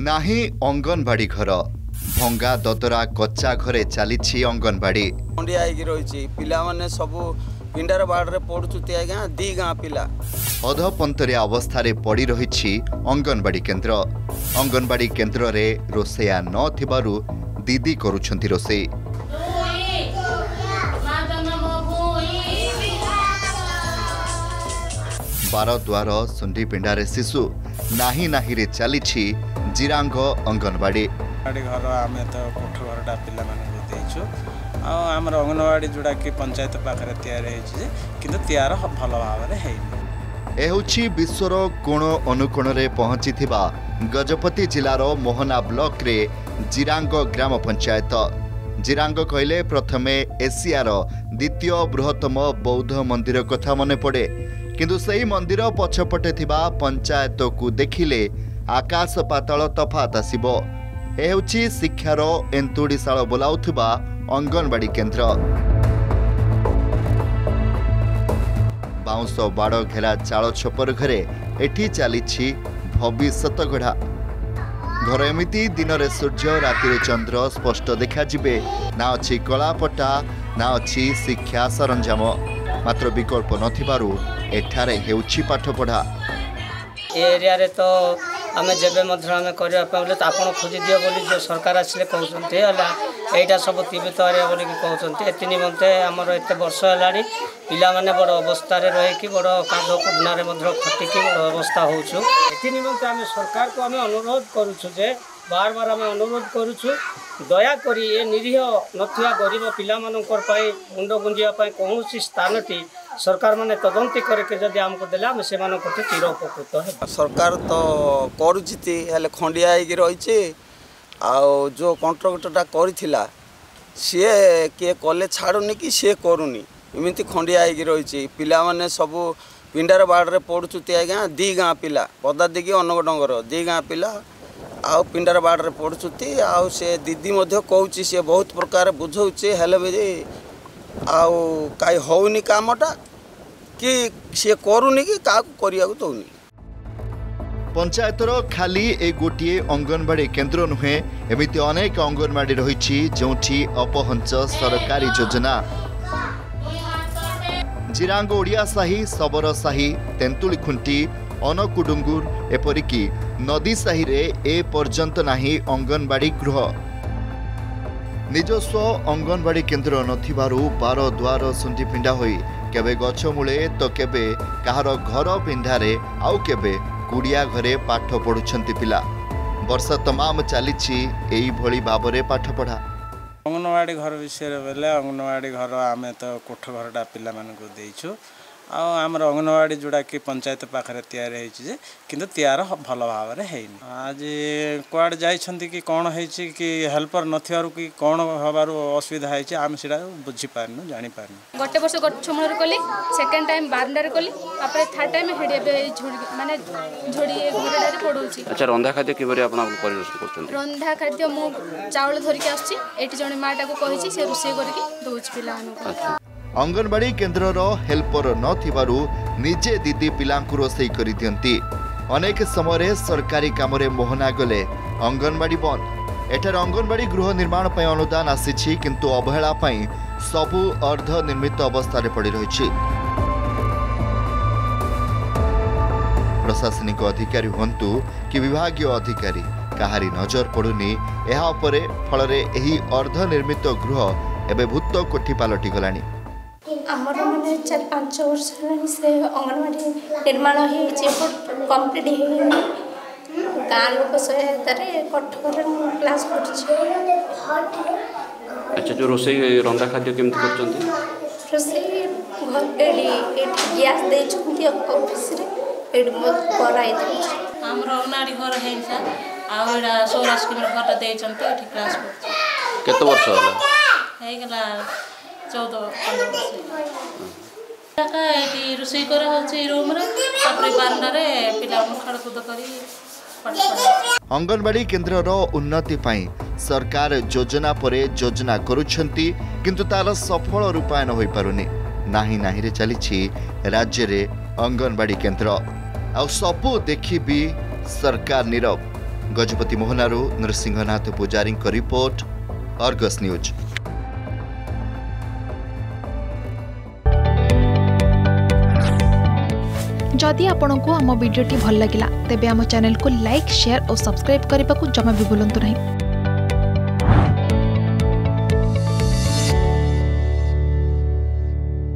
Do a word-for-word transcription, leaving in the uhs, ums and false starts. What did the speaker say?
नाही अंगनवाड़ी घर भंगा ददरा कच्चा घरे चली अंगनवाड़ी खंडिया रही पिला माने सब पिंडार बाड़े पड़ुचुती आज्ञा दी गाँ पिला अधपंतरिया अवस्था पड़ी रही अंगनवाड़ी केन्द्र अंगनवाड़ी केन्द्र रे रोसैया न थिबारु दीदी करुछंती रोसई बार द्वार सुंडी पिंडारे शिशु नाही नाही रे चली जिरांग अंगनवाड़ी घर आम तो कोठ घरटा पिला देचु आमर अंगनवाड़ी जोड़ा कि पंचायत पाखे तैयारी तैयार भल भाव ए विश्वर कोण अनुकोण रे पहुंची गजपति जिलार मोहना ब्लॉक रे जिरांग ग्राम पंचायत जिरांग कहले प्रथमे एशियार द्वितीय बृहत्तम बौद्ध मंदिर कथा मन पड़े किंतु सही मंदिर पछपटे थिबा पंचायत को देखिले आकाश पाताल तफात आसिबो ए हेउची शिक्षार एंतुड़ीशाल बोलाउथिबा अंगनवाड़ी केन्द्र बाउंस बाड़ घेरा चाल छपर घरे एठी चली भविष्यत गढ़ा घर एमिति दिन रे सूर्य राति चंद्र स्पष्ट देखा जिबे ना अच्छी कलापटा ना अच्छी शिक्षा सरंजाम मात्र विकल्प नथिबारु एठारे हेउची पाठ पढ़ा एरिया रे तो आमे जेबे मध्य आमे करिया पाबले त आपण खोजि दियो बोली जो सरकार आसिले कहउछन्ते हला एटा सब तीव्रत एरिया बोली कि कहउछन्ते एतिनि मते हमर एते वर्ष हलानी पिला माने बड़ अवस्था रे रहे कि बड़ कांदो कुदना रे मध्य खटि कि बड़ अवस्था होउछु एतिनि मते आमे सरकार को आमे अनुरोध करूछु जे बार बार आमे अनुरोध करूछु दया करी ए निरीह नथिया गरीब पिला मानकर पई मुंड गुंजिया पई कोनोसी स्थानटी सरकार माने तदंती करके जदि हमको देला हम से मानो कते चिर उपकृत है सरकार तो करूचिति हेले खंडिया आइ रही आ जो कॉन्ट्रैक्टरटा करिथिला सी किए कले छाड़ुनी कि सी करूनी एमती खंडिया आइ रही पिला माने सब पिंडार बाड़े पड़ुचुती आज्ञा दी गाँ पिला पदा दिगी अनग डंगर दी गाँ पिला आउ पिंडार बाड़े पड़ुचुती आउ से दीदी मध्य कहूची सी बहुत प्रकार बुझौची हेले भी आउ काई होउनी कामटा कि से करूनी कि का करिया को दउनी पंचायतर खाली ए गोटिए अंगनवाड़ी केन्द्र नुहे एमिति अनेक अंगनवाड़ी रही जोठी अपहंच सरकारी योजना जिरांग ओडिया साही सबर साही तेंतुली खुंटी अनकुडुंगुर एपरिकी नदी साही रे ए पर्यंत नाही अंगनवाड़ी गृह निजस्व अंगनवाड़ी केन्द्र नथिबारु बार द्वार सुंडी पिंडा होई केबे गछ मूले तो केबे कहार घर पिंडारे आउ केबे कुड़िया घरे पाठ पढ़ुछंती पिला वर्ष तमाम चली एई भली भाबरे पाठ पढ़ा अंगनवाड़ी घर विषय बेले अंगनवाड़ी घर आम तो कोठ घरटा पिला मानकु देइछु आमर अंगनवाड़ी जोड़ा कि पंचायत पाखे तैयारी किंतु तैयार भल भाव आज कुआड़ जाइछंती कि कौन है कि हेल्पर नथिबारु कि कौन हबारु असुविधा है आम से बुझी पारनु जानी पारनु गोटे वर्ष गछमूल कली सेकेंड टाइम बारंडार कली तापर थर्ड टाइम हेडी झोड़ी माने झोड़ी घरडारे पडुची अच्छा रंधा खाद्य किबरी आपण परिवेशन करछन रंधा खाद्य मु चावल धरिके आछि एठी जने माटा को कहिछि से रुसे करके दोछ पिला मानको अंगनवाड़ी केन्द्र हेल्पर न थिबारु निजे दीदी पिलांकु रोसई करि दियंती अनेक समय सरकारी कामरे मोहना गले अंगनवाड़ी बंद एठार अंगनवाड़ी गृह निर्माण पय अनुदान आसीछि किंतु अवहेला पय सबु अर्ध निर्मित अवस्था रे पड़ी रहिछि प्रशासनिक अधिकारी हुंतु कि विभागीय अधिकारी काहारी नजर पड़ुनी एहा उपरे फलरे एही अर्ध निर्मित गृह एबे भूत कोठी पालटी गलानी आमर मैंने चार पाँच वर्ष से अंगनवाड़ी निर्माण कम्प्लीट हो गाँ लोक सहायतार कठोर क्लास कर अच्छा जो रोसई रंधा खाद्य केमती करछंती रोसई घर गैस देछंती ऑफिस रे एड कराई दे हमर अंगनवाड़ी घर है सर आ एडा सोलह किलोमीटर घरटा देछंती एठी क्लास कर केते वर्ष होला हे गला चौदह पंद्रह वर्ष रोसई कर रूम बारंडा पिला खेलकूद कर अंगनवाड़ी केन्द्र उन्नति पाई सरकार योजना परे योजना करुछंती किंतु तार सफल रूपायन होई पारुनी नाही नाही रे चली राज्य रे अंगनवाड़ी केन्द्र आ सबू देखी भी सरकार नीरव गजपति मोहनारू नृसिंहनाथ पुजारी रिपोर्ट, अर्गस न्यूज। जदि आपंक आम भिडी भल लगा तेब आम चैनल को लाइक, शेयर और सब्सक्राइब करने को जमा भी भूलु नहीं।